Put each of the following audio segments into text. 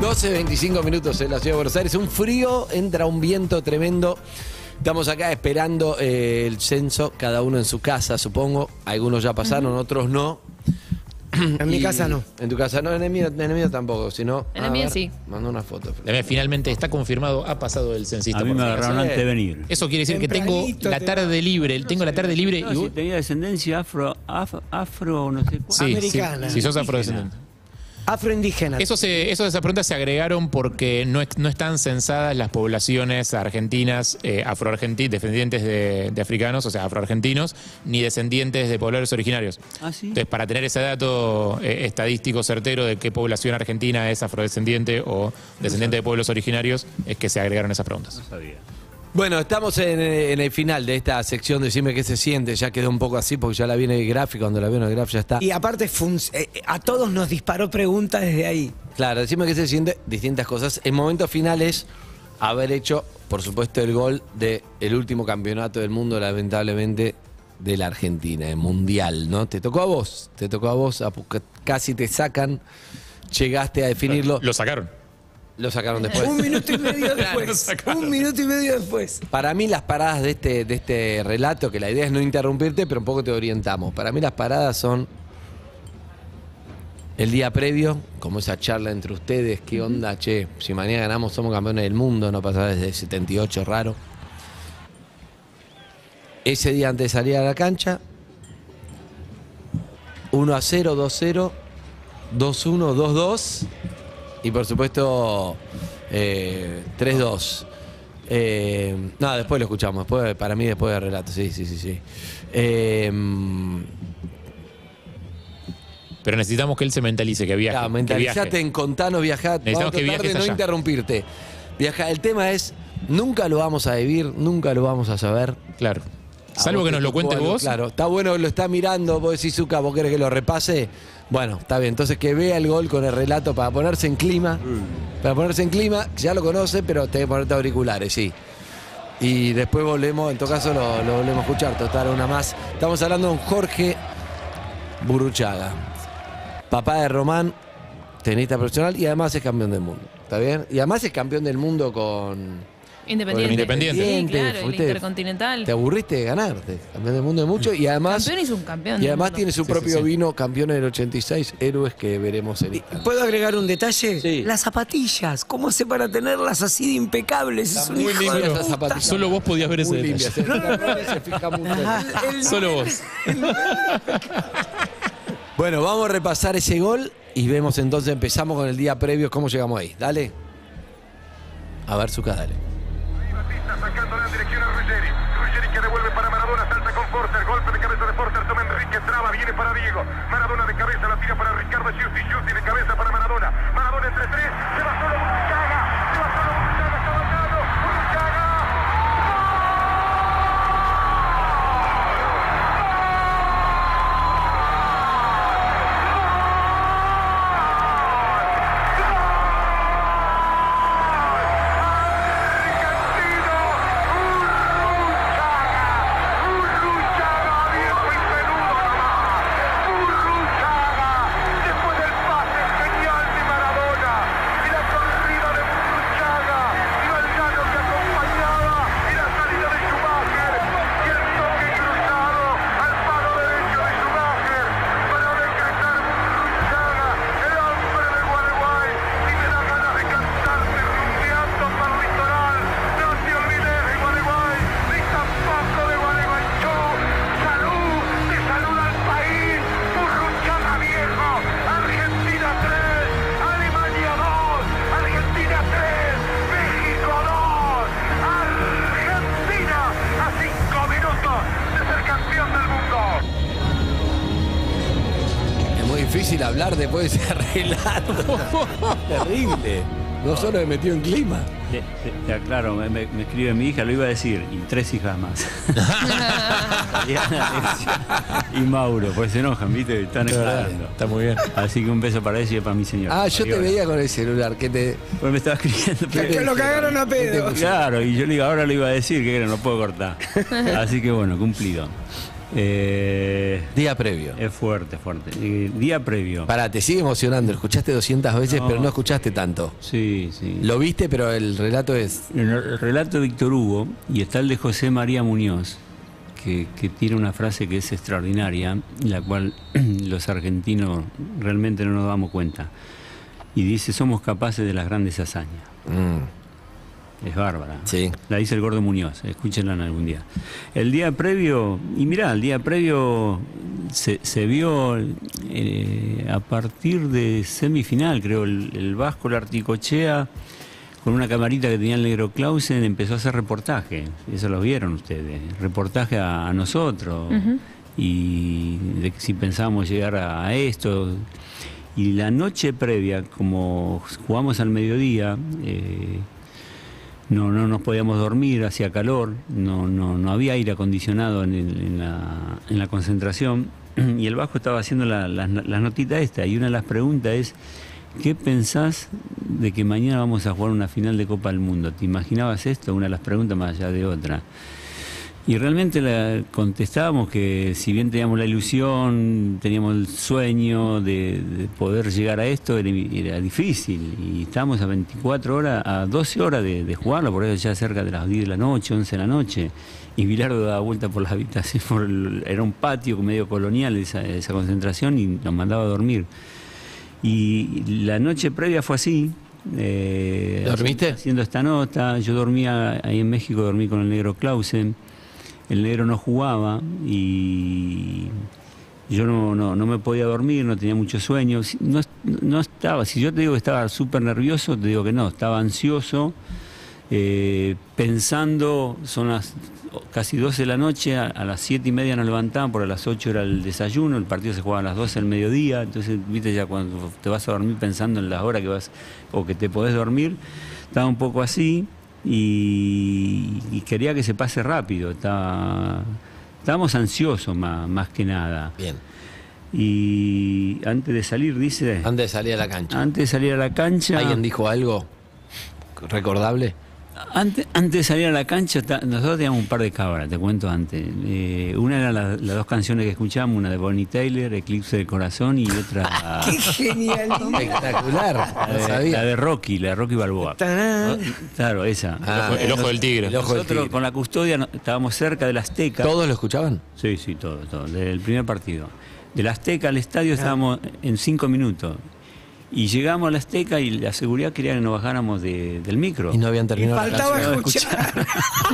12:25 minutos en la ciudad de Buenos Aires. Un frío, entra un viento tremendo. Estamos acá esperando el censo, cada uno en su casa, supongo. Algunos ya pasaron, otros no. En mi casa no. En tu casa no, en el mío tampoco. Sino, en el mío sí. Mandó una foto. Finalmente está confirmado, ha pasado el censista. A mí me agarraron antes de venir. Eso quiere decir que tengo la tarde libre. Tengo la tarde libre. No, si tenía descendencia afro, no sé cuál. Sí, americana. si sos afrodescendiente. Afroindígena. Esas preguntas se agregaron porque no están censadas las poblaciones argentinas, descendientes de africanos, o sea, afroargentinos, ni descendientes de pobladores originarios. ¿Ah, sí? Entonces, para tener ese dato estadístico certero de qué población argentina es afrodescendiente o descendiente de pueblos originarios, es que se agregaron esas preguntas. No sabía. Bueno, estamos en el final de esta sección de Decime qué se siente. Ya quedó un poco así porque ya la viene el gráfico. Cuando la vieron el gráfico ya está. Y aparte, a todos nos disparó preguntas desde ahí. Claro, Decime qué se siente, distintas cosas. El momento final es haber hecho, por supuesto, el gol del último campeonato del mundo, lamentablemente, de la Argentina, el Mundial, ¿no? Te tocó a vos, casi te sacan, llegaste a definirlo. Lo sacaron. Lo sacaron después. Un minuto y medio después. Un minuto y medio después. Para mí las paradas de este relato, que la idea es no interrumpirte, pero un poco te orientamos. Para mí las paradas son el día previo, como esa charla entre ustedes, qué onda, che, si mañana ganamos somos campeones del mundo, no pasa desde el 78, raro. Ese día antes de salir a la cancha, 1-0, 2-0, 2-1, 2-2. Y por supuesto, 3-2. No, después lo escuchamos. Para mí, después del relato. Sí. Pero necesitamos que él se mentalice, que viaje. Claro, mentalizate en contanos, viajar. Necesitamos que viajes de no allá. interrumpirte. Viaja. El tema es, nunca lo vamos a vivir, nunca lo vamos a saber. Claro. Salvo que nos lo cuentes vos. Claro, está bueno, lo está mirando, vos decís, Zucca, vos querés que lo repase. Bueno, está bien, entonces que vea el gol con el relato para ponerse en clima. Para ponerse en clima, ya lo conoce, pero tenés que ponerte auriculares, sí. Y después volvemos, en todo caso lo volvemos a escuchar, total, una más. Estamos hablando con Jorge Burruchaga, papá de Román, tenista profesional y además es campeón del mundo, ¿está bien? Y además es campeón del mundo con Independiente. Sí, claro, el Fuiste- Intercontinental. Te aburriste de ganarte, campeón del mundo de mucho y además... Campeón y subcampeón. Y del además mundo. tiene su propio vino, campeón en el 86, héroes que veremos en Instagram. ¿Puedo agregar un detalle? Sí. Las zapatillas. ¿Cómo hace para tenerlas así de impecables? Es un muy hijo limpias de esas puta. zapatillas. Solo vos podías ver ese Muy detalle. limpias, se fija mucho. Solo vos. Bueno, vamos a repasar ese gol y vemos entonces, empezamos con el día previo, cómo llegamos ahí. Dale. A ver, Zucca, dale. Batista sacándola en dirección a Ruggeri. Ruggeri que devuelve para Maradona, salta con Forster, golpe de cabeza de Forster, toma Enrique, traba, viene para Diego. Maradona de cabeza, la tira para Ricardo Giusti, Giusti de cabeza para Maradona. Maradona entre tres, se va solo Burruchaga, está ganado, Burruchaga. Difícil hablar después de ese relato. Terrible. No solo me metió en clima. Te aclaro, me escribe mi hija, lo iba a decir, y 3 hijas más. Diana, Alexia y Mauro, pues se enojan, ¿viste? Están esperando. Está muy bien. Así que un beso para ella y para mi señora. Ah, yo te veía con el celular, que te... Pues me estaba escribiendo. Que lo cagaron a pedo. Claro, y yo le digo, ahora lo iba a decir, que no puedo cortar. Así que bueno, cumplido. Día previo. Es fuerte, fuerte. Día previo. Pará, te sigue emocionando. Lo escuchaste 200 veces, pero no escuchaste tanto. Sí, sí. Lo viste, pero el relato es... El relato de Víctor Hugo, y está el de José María Muñoz, que tiene una frase que es extraordinaria, la cual los argentinos realmente no nos damos cuenta. Y dice, somos capaces de las grandes hazañas. Es bárbara. Sí. La dice el Gordo Muñoz, escúchenla en algún día. El día previo, y mirá, el día previo se vio a partir de semifinal, creo, el Vasco Larticochea, con una camarita que tenía el negro Clausen, empezó a hacer reportaje. Eso lo vieron ustedes. Reportaje a nosotros. Y de que si pensábamos llegar a esto. Y la noche previa, como jugamos al mediodía, no nos podíamos dormir, hacía calor, no había aire acondicionado en la concentración. Y el Vasco estaba haciendo las notitas estas. Y una de las preguntas es, ¿qué pensás de que mañana vamos a jugar una final de Copa del Mundo? ¿Te imaginabas esto? Una de las preguntas más allá de otra. Y realmente contestábamos que si bien teníamos la ilusión, teníamos el sueño de poder llegar a esto, era difícil. Y estábamos a 24 horas, a 12 horas de jugarlo, por eso ya cerca de las 10 de la noche, 11 de la noche. Y Bilardo daba vuelta por las habitaciones, era un patio medio colonial esa concentración, y nos mandaba a dormir. Y la noche previa fue así. ¿Dormiste? Haciendo esta nota. Yo dormía ahí en México, dormí con el negro Clausen. El negro no jugaba y yo no me podía dormir, no tenía mucho sueño. No estaba, si yo te digo que estaba súper nervioso, te digo que no, estaba ansioso, pensando, son las casi 12 de la noche, a las 7:30 nos levantaban, porque a las 8 era el desayuno, el partido se jugaba a las 12 del mediodía, entonces, viste, ya cuando te vas a dormir pensando en las horas que vas, o que te podés dormir, estaba un poco así, y quería que se pase rápido, estábamos ansiosos más que nada. Bien. Y antes de salir, dice... Antes de salir a la cancha. Antes de salir a la cancha... ¿Alguien dijo algo recordable? Antes de salir a la cancha, nosotros teníamos un par de cámaras, te cuento antes. Una era las dos canciones que escuchamos, una de Bonnie Tyler, Eclipse del Corazón, y otra... ¡Qué genial! Espectacular. No sabía. La de Rocky Balboa. Claro, esa. El ojo del tigre. El ojo del Nosotros tigre. con la custodia estábamos cerca del Azteca. ¿Todos lo escuchaban? Sí, todo, desde el primer partido. Del Azteca al estadio estábamos en 5 minutos. Y llegamos al Azteca y la seguridad quería que nos bajáramos del micro. Y no habían terminado la Faltaba canción. escuchar.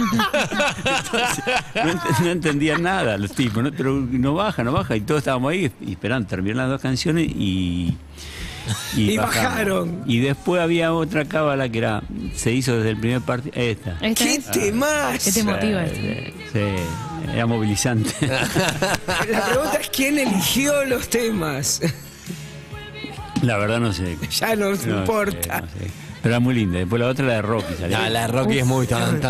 Entonces, no entendían nada los tipos, ¿no? Pero no baja. Y todos estábamos ahí y esperando terminar las dos canciones y Y bajamos. bajaron. Y después había otra cábala que se hizo desde el primer partido. Esta. ¿Esta ¡Qué es? temas! ¿Qué te motiva esto? Sí, era movilizante. La pregunta es quién eligió los temas. La verdad no sé. Ya no importa. No sé. Pero era muy linda. Después la otra, la de Rocky. ¿salió? Ah, la de Rocky es muy tan.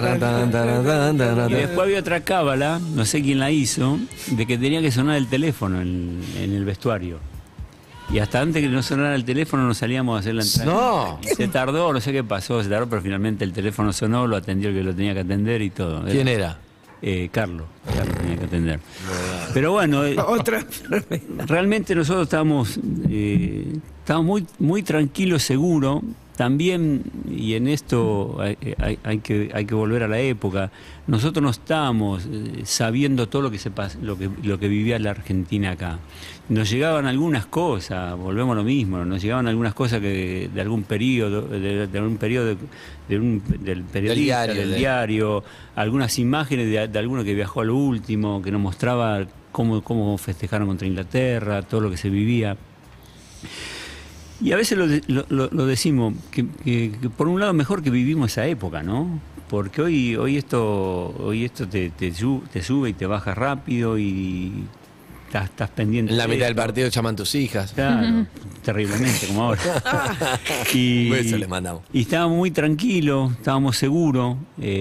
Y después había otra cábala, no sé quién la hizo, de que tenía que sonar el teléfono en el vestuario. Y hasta antes que no sonara el teléfono no salíamos a hacer la entrada. No. Se tardó, no sé qué pasó, pero finalmente el teléfono sonó, lo atendió el que lo tenía que atender y todo. ¿Quién era? Carlos tenía que atender. Pero bueno, Otra. realmente nosotros estábamos muy, muy tranquilos, seguros. También, y en esto hay que volver a la época, nosotros no estábamos sabiendo todo lo que vivía la Argentina acá. Nos llegaban algunas cosas, volvemos a lo mismo, nos llegaban algunas cosas de algún periodo, del periodista, del diario, algunas imágenes de alguno que viajó al último, que nos mostraba cómo festejaron contra Inglaterra, todo lo que se vivía. Y a veces lo decimos, que por un lado mejor que vivimos esa época, ¿no? Porque hoy esto te sube y te baja rápido y estás pendiente. En la de mitad del esto. partido llaman tus hijas. Claro, terriblemente, como ahora. Besos les mandamos. Y estábamos muy tranquilos, estábamos seguros.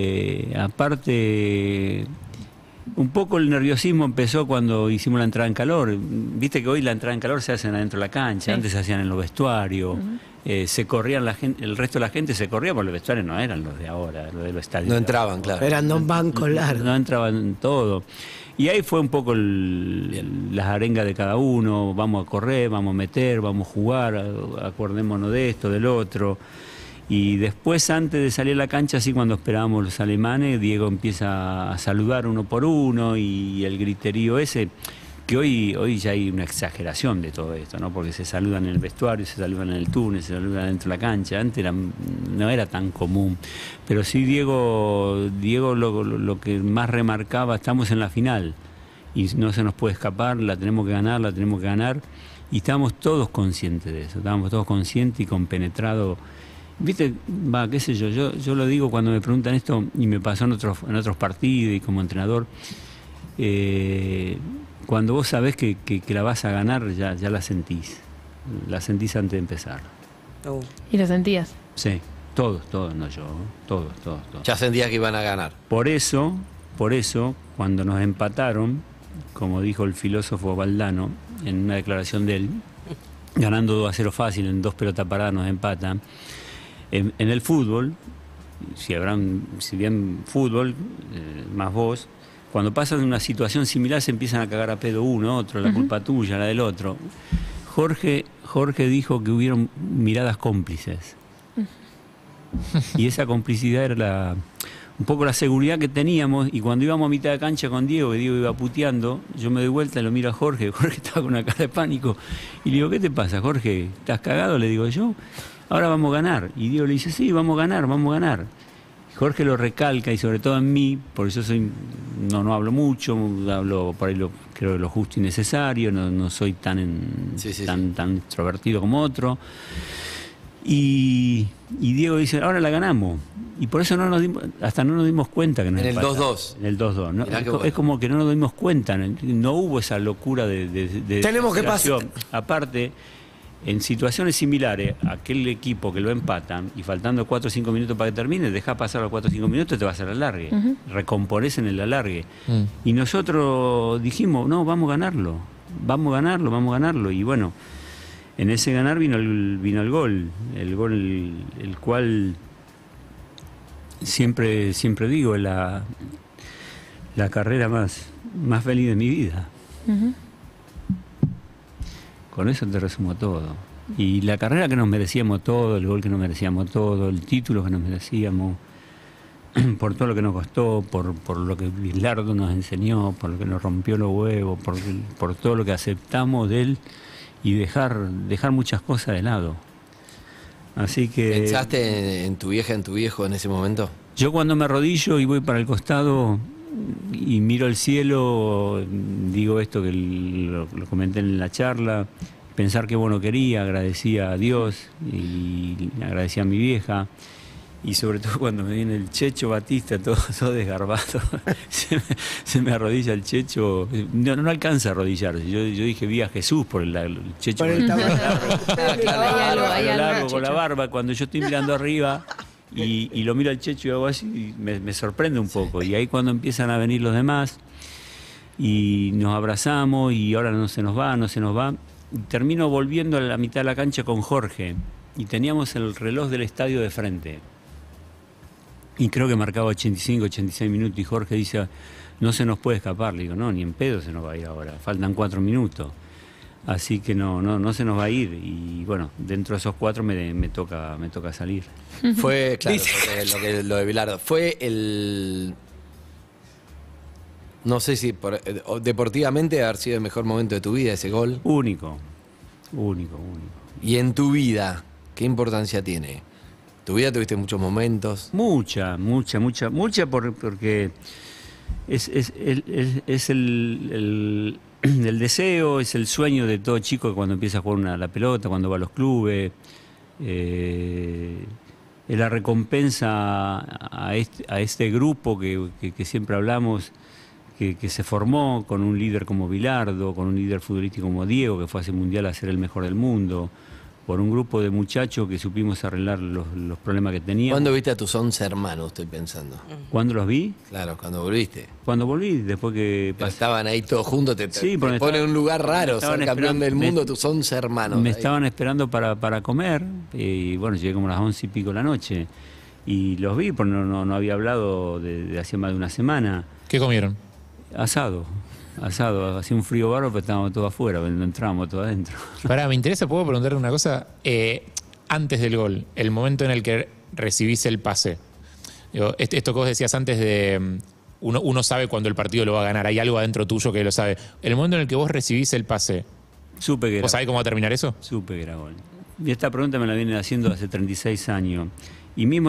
Aparte, un poco el nerviosismo empezó cuando hicimos la entrada en calor. Viste que hoy la entrada en calor se hacen adentro de la cancha, Sí. antes se hacían en los vestuarios. se corrían la gente, el resto de la gente se corría porque los vestuarios no eran los de ahora, los de los estadios. No entraban, claro. Eran dos bancos largos. No entraban en todo. Y ahí fue un poco las arengas de cada uno, vamos a correr, vamos a meter, vamos a jugar, acordémonos de esto, del otro. Y después, antes de salir a la cancha, así cuando esperábamos los alemanes, Diego empieza a saludar uno por uno y el griterío ese, que hoy ya hay una exageración de todo esto, ¿no? Porque se saludan en el vestuario, se saludan en el túnel, se saludan dentro de la cancha. Antes no era tan común. Pero sí, Diego lo que más remarcaba, estamos en la final y no se nos puede escapar, la tenemos que ganar. Y estábamos todos conscientes de eso, estábamos todos conscientes y compenetrados. Viste, qué sé yo lo digo cuando me preguntan esto, y me pasó en otros partidos y como entrenador, cuando vos sabés que la vas a ganar, ya la sentís antes de empezar. ¿Y lo sentías? Sí, todos, no yo, todos. Ya sentías que iban a ganar. Por eso, cuando nos empataron, como dijo el filósofo Valdano, en una declaración de él, ganando 2-0 fácil, en 2 pelotas paradas nos empatan. En el fútbol, si bien fútbol, más vos, cuando pasan de una situación similar se empiezan a cagar a pedo uno, otro, la culpa tuya, la del otro. Jorge dijo que hubieron miradas cómplices. Y esa complicidad era un poco la seguridad que teníamos, y cuando íbamos a mitad de cancha con Diego, que Diego iba puteando, yo me doy vuelta y lo miro a Jorge estaba con una cara de pánico, y le digo, ¿qué te pasa, Jorge? ¿Estás cagado? Le digo yo. Ahora vamos a ganar. Y Diego le dice, sí, vamos a ganar. Jorge lo recalca, y sobre todo en mí, porque yo no hablo mucho, hablo por ahí creo lo justo y necesario, no soy tan extrovertido como otro. Y Diego dice, ahora la ganamos. Y por eso no nos dimos cuenta que nos empataron. En el 2-2. En el 2-2, ¿no? Es como que no nos dimos cuenta, no hubo esa locura de tenemos que pasar. Aparte, en situaciones similares, aquel equipo que lo empatan y faltando 4 o 5 minutos para que termine, deja pasar los 4 o 5 minutos y te vas al alargue. Recomponés en el alargue. Y nosotros dijimos, no, vamos a ganarlo. Y bueno, en ese ganar vino el gol, el cual siempre digo, la carrera más feliz de mi vida. Con eso te resumo todo. Y la carrera que nos merecíamos todo, el gol que nos merecíamos todo, el título que nos merecíamos, por todo lo que nos costó, por lo que Bilardo nos enseñó, por lo que nos rompió los huevos, por todo lo que aceptamos de él, y dejar muchas cosas de lado. Así que... ¿Pensaste en tu vieja, en tu viejo en ese momento? Yo cuando me arrodillo y voy para el costado y miro el cielo, digo esto que lo comenté en la charla, pensar que bueno quería, agradecía a Dios y agradecía a mi vieja. Y sobre todo cuando me viene el Checho Batista, todo desgarbado, se me arrodilla el Checho, no alcanza a arrodillarse. Yo dije, vi a Jesús por el Checho. Por el tamaño. Largo, con la barba, cuando yo estoy mirando arriba y lo miro al Checho y hago así, y me sorprende un poco. Y ahí cuando empiezan a venir los demás y nos abrazamos y ahora no se nos va. Y termino volviendo a la mitad de la cancha con Jorge y teníamos el reloj del estadio de frente. Y creo que marcaba 85, 86 minutos y Jorge dice, no se nos puede escapar. Le digo, no, ni en pedo se nos va a ir ahora, faltan 4 minutos. Así que no se nos va a ir. Y bueno, dentro de esos 4 me toca salir. Fue, claro, lo de Bilardo. Fue no sé si deportivamente haber sido el mejor momento de tu vida ese gol. Único. Y en tu vida, ¿qué importancia tiene? ¿Tu vida tuviste muchos momentos? Mucha, porque es el deseo, es el sueño de todo chico que cuando empieza a jugar la pelota, cuando va a los clubes, es la recompensa a este grupo que siempre hablamos, que se formó con un líder como Bilardo, con un líder futbolístico como Diego, que fue a ese mundial a ser el mejor del mundo, por un grupo de muchachos que supimos arreglar los problemas que teníamos. ¿Cuándo viste a tus 11 hermanos, estoy pensando? ¿Cuándo los vi? Claro, cuando volviste. Cuando volví, después que Pero estaban ahí todos juntos, te porque pone en un lugar raro ser campeón esperando- del mundo, tus 11 hermanos. Me ahí. estaban esperando para comer, y bueno, llegué como a las 11 y pico de la noche. Y los vi, porque no había hablado de hacía más de una semana. ¿Qué comieron? Asado, hacía un frío bárbaro, pero estábamos todos afuera, no entrábamos todos adentro. Pará, me interesa, ¿puedo preguntarte una cosa? Antes del gol, el momento en el que recibís el pase. Digo, esto que vos decías antes de... Uno sabe cuando el partido lo va a ganar, hay algo adentro tuyo que lo sabe. El momento en el que vos recibís el pase, Supe que era, ¿vos sabés cómo va a terminar eso? supe que era gol. Y esta pregunta me la vienen haciendo hace 36 años. Y mismo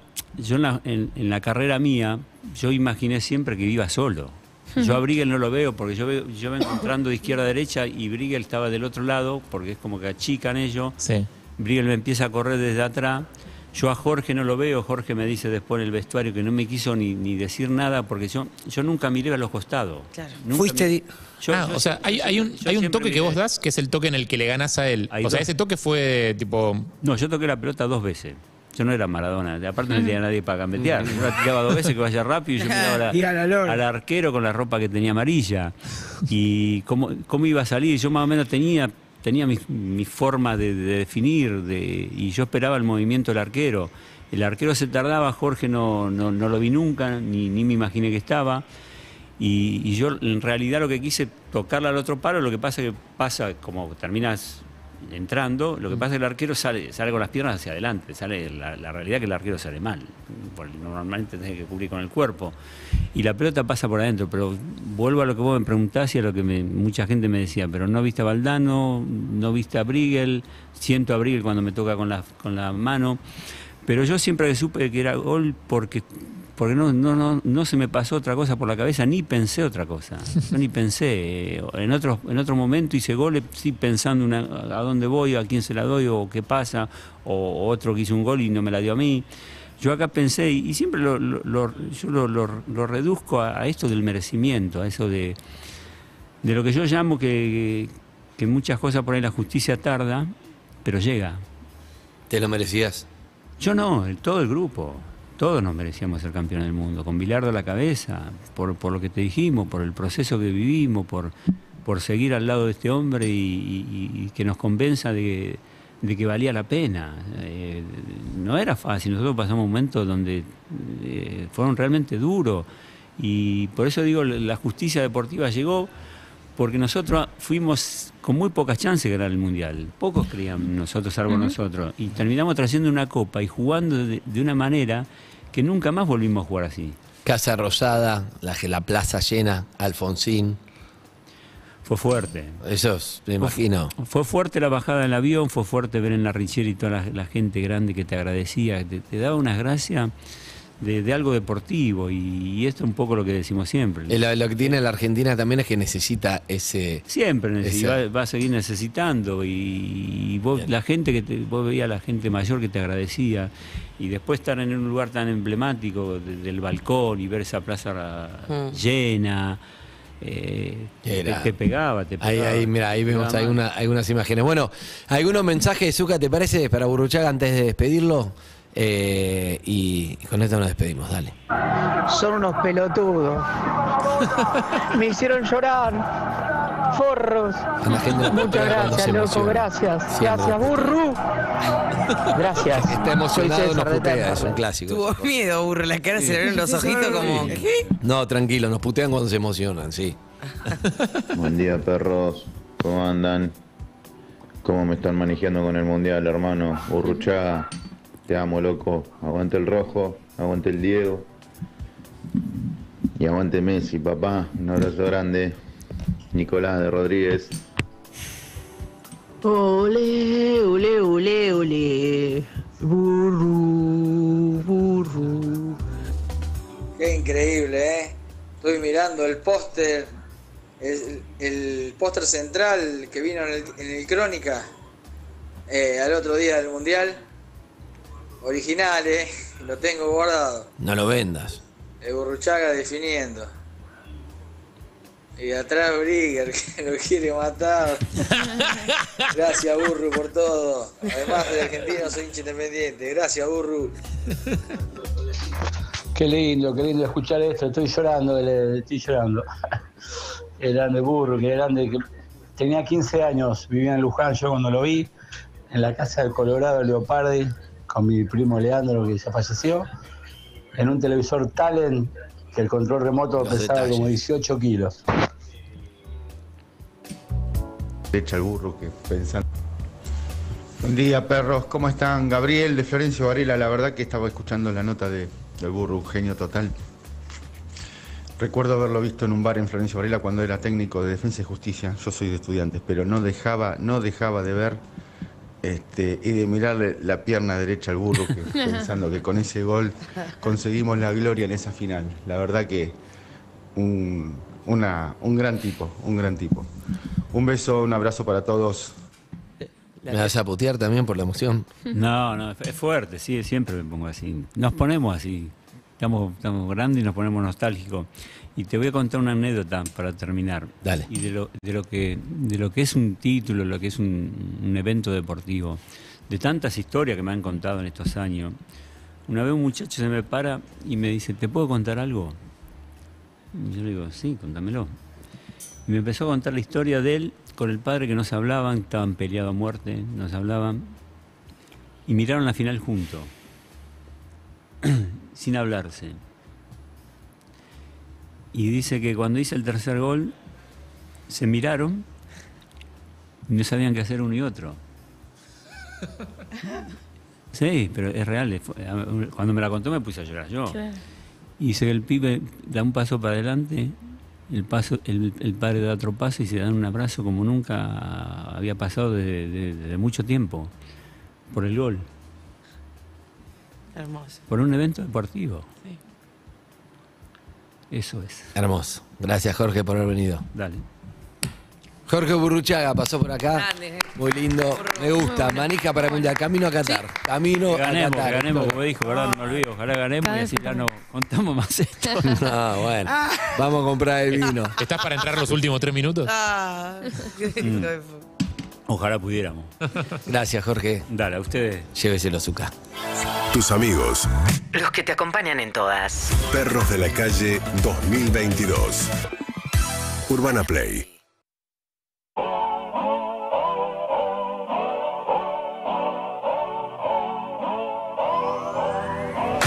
en la carrera mía, yo imaginé siempre que iba solo. Yo a Briegel no lo veo, porque yo vengo entrando de izquierda a derecha y Briegel estaba del otro lado, porque es como que achican ellos. Sí. Briegel me empieza a correr desde atrás. Yo a Jorge no lo veo. Jorge me dice después en el vestuario que no me quiso ni decir nada, porque yo nunca miré a los costados. Claro. Nunca Fuiste... mi- yo- O sea, hay un siempre toque que miré- vos das, que es el toque en el que le ganás a él. Hay O sea, dos. ese toque fue tipo... No, yo toqué la pelota 2 veces. Yo no era Maradona. Aparte no tenía nadie para gambetear. Yo la tiraba 2 veces que vaya rápido y yo miraba Y a la lora. al arquero con la ropa que tenía amarilla. Y cómo iba a salir. Yo más o menos tenía mi forma de definir y yo esperaba el movimiento del arquero. El arquero se tardaba, Jorge no lo vi nunca, ni me imaginé que estaba. Y yo en realidad lo que quise tocarla al otro palo, lo que pasa como terminas entrando, lo que pasa es que el arquero sale con las piernas hacia adelante, la realidad es que el arquero sale mal, porque normalmente tenés que cubrir con el cuerpo, y la pelota pasa por adentro, pero vuelvo a lo que vos me preguntás y a lo que mucha gente me decía, pero no viste a Valdano, no viste a Briegel, siento a Briegel cuando me toca con la mano, pero yo siempre supe que era gol porque no se me pasó otra cosa por la cabeza, ni pensé otra cosa. Yo ni pensé. En otro momento hice goles, sí pensando a dónde voy, a quién se la doy, o qué pasa, o otro que hizo un gol y no me la dio a mí. Yo acá pensé, y siempre yo lo reduzco a esto del merecimiento, a eso de lo que yo llamo que muchas cosas por ahí la justicia tarda, pero llega. ¿Te lo merecías? Yo no, todo el grupo. Todos nos merecíamos ser campeones del mundo, con Bilardo a la cabeza, por lo que te dijimos, por el proceso que vivimos, por seguir al lado de este hombre y que nos convenza de que valía la pena. No era fácil, nosotros pasamos momentos donde fueron realmente duros y por eso digo, la justicia deportiva llegó porque nosotros fuimos con muy pocas chances de ganar el Mundial. Pocos creían nosotros, salvo nosotros. Y terminamos trayendo una copa y jugando de una manera que nunca más volvimos a jugar así. Casa Rosada, la plaza llena, Alfonsín. Fue fuerte. Eso me imagino. Fue fuerte la bajada del avión, fue fuerte ver en la Richeri y toda la gente grande que te agradecía, que te daba unas gracias de algo deportivo y esto es un poco lo que decimos siempre. Lo que tiene la Argentina también es que necesita ese... Siempre va a seguir necesitando y vos, la gente vos veías a la gente mayor que te agradecía y después estar en un lugar tan emblemático del balcón y ver esa plaza llena, te pegaba. Ahí vemos algunas imágenes. Bueno, algunos mensajes, Zucca, ¿te parece? Para Burruchaga antes de despedirlo. Y con esto nos despedimos, dale. Son unos pelotudos. Me hicieron llorar. Forros. A la gente Muchas gracias, loco, gracias. Siempre. Gracias, burru. Gracias. Está emocionado, Soy nos César de putea, Temperley. es un clásico. Tuvo miedo, burro. La cara se le abrieron los ojitos como... ¿Qué? No, tranquilo, nos putean cuando se emocionan, sí. Buen día, perros. ¿Cómo andan? ¿Cómo me están manejando con el mundial, hermano? Burruchaga, te amo, loco. Aguante el rojo, aguante el Diego. Y aguante Messi, papá. Un abrazo grande. Nicolás de Rodríguez. Ole, ole, ole, ole. Burru, burru. Qué increíble, ¿eh? Estoy mirando el póster, el póster central que vino en el Crónica al otro día del Mundial. Original, lo tengo guardado. No lo vendas. El Burruchaga definiendo. Y atrás Brigger, que lo quiere matar. Gracias, Burru, por todo. Además de argentino, soy hincha independiente. Gracias, Burru. Qué lindo escuchar esto. Estoy llorando. Qué grande Burru, qué grande. Tenía 15 años, vivía en Luján yo cuando lo vi, en la casa del Colorado Leopardi, con mi primo Leandro, que ya falleció, en un televisor Talent, que el control remoto pesaba como 18 kilos. Echa el burro que pensando. Buen día, perros, ¿cómo están? Gabriel de Florencio Varela, la verdad que estaba escuchando la nota del burro, un genio total. Recuerdo haberlo visto en un bar en Florencio Varela cuando era técnico de Defensa y Justicia. Yo soy de Estudiantes, pero no dejaba de ver y de mirarle la pierna derecha al burro, pensando que con ese gol conseguimos la gloria en esa final. La verdad que un gran tipo, un gran tipo. Un beso, un abrazo para todos. ¿Me vas a putear también por la emoción? No, es fuerte, sí, siempre me pongo así. Nos ponemos así. Estamos grandes y nos ponemos nostálgicos. Y te voy a contar una anécdota para terminar. Dale. Y de lo que es un título, lo que es un evento deportivo. De tantas historias que me han contado en estos años. Una vez un muchacho se me para y me dice, ¿te puedo contar algo? Y yo le digo, sí, contámelo. Y me empezó a contar la historia de él con el padre, que no se hablaban, estaban peleados a muerte, no se hablaban. Y miraron la final juntos. Sin hablarse. Y dice que cuando hice el tercer gol, se miraron y no sabían qué hacer uno y otro. Sí, pero es real. Cuando me la contó me puse a llorar yo. Claro. Y dice que el pibe da un paso para adelante, el padre da otro paso y se dan un abrazo como nunca había pasado desde mucho tiempo, por el gol. Hermoso. Por un evento deportivo. Sí. Eso es. Hermoso. Gracias, Jorge, por haber venido. Dale. Jorge Burruchaga pasó por acá. Grande. Muy lindo. Me gusta. Manija para el Mundial. Camino a Qatar. Camino a Qatar. Ganemos, como dijo, ¿verdad? No me olvido. Ojalá ganemos y así ya no contamos más esto. No, bueno. Vamos a comprar el vino. ¿Estás para entrar los últimos 3 minutos? Qué lindo fue. Ojalá pudiéramos. Gracias, Jorge. Dale, a ustedes. Lléveselo, Zucca. Tus amigos. Los que te acompañan en todas. Perros de la calle 2022. Urbana Play.